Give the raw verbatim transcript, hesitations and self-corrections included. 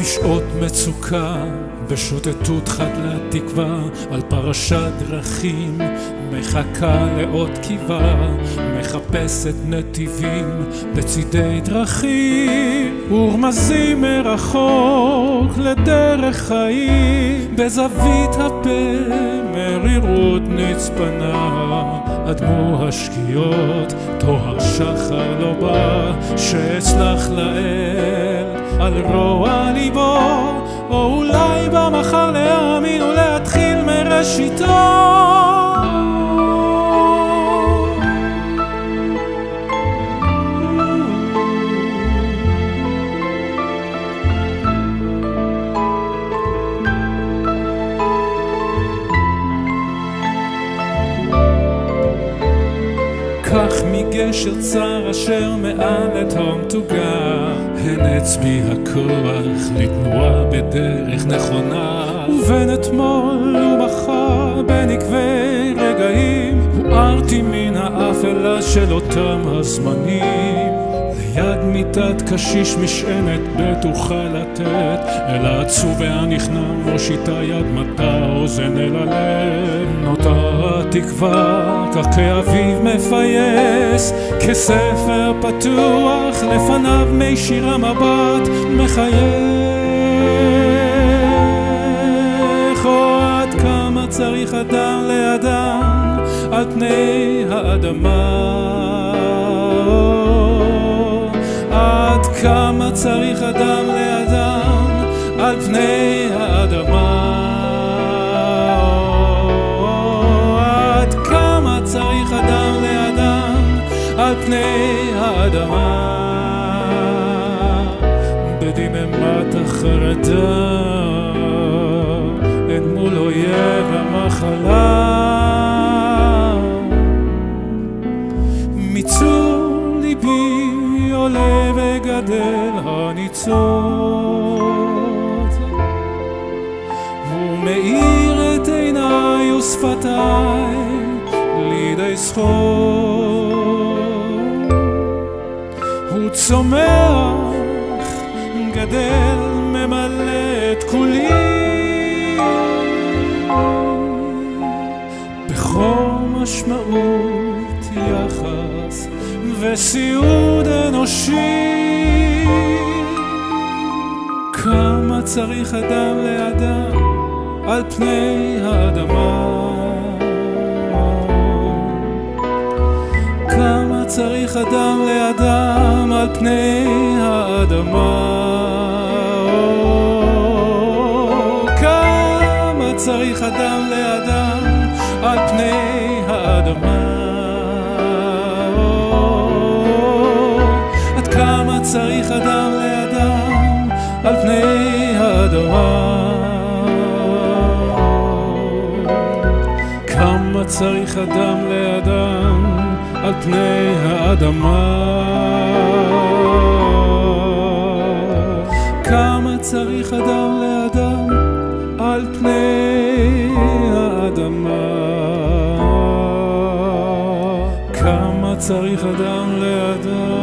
בשעות מצוקה, בשוטטות חד לתקווה, על פרשת דרכים, מחכה לאות קיבה, מחפשת נתיבים בצידי דרכים, ורמזים מרחוק לדרך חיים, בזווית הפה מרירות נצפנה, אדמו השקיעות, תוהר שחר לא בא, שאצלח לאל על רוע ליבו, או אולי במחר להאמין ולהתחיל מראשיתו. כך מגשר צר אשר מעל לתהום תוגה, הן אצבי הכוח לתנועה בדרך נכונה, ובין אתמול ומחר בין עקבי רגעים, הוארתי מן האפלה של אותם הזמנים, ליד מיטת קשיש משענת בטוחה לתת, אל העצוב והנכנע מושיטה יד מטה אוזן אל הלב, נותר התקווה כך כאביב מפייס, כספר פתוח לפניו מישיר המבט מחייך. או עד כמה צריך אדם לאדם על פני האדמה, עד כמה צריך אדם לאדם על פני האדמה, עד כמה צריך אדם לאדם על פני האדמה, בדממת החרדה אל מול אויב המחלה, מצור ליבי עולה וגדל הניצוץ, הוא מאיר את עיניי ושפתיי לידי זכות, הוא צומח גדל ממלא את כולי, בכל משמעות יחס וסיעוד אנושי. כמה צריך אדם לאדם על פני האדמה, כמה צריך אדם לאדם על פני האדמה, כמה צריך אדם לאדם על פני האדמה, עד כמה צריך אדם לאדם על פני האדמה, כמה צריך אדם לאדם על פני האדמה, כמה צריך אדם לאדם על פני האדמה, כמה צריך אדם לאדם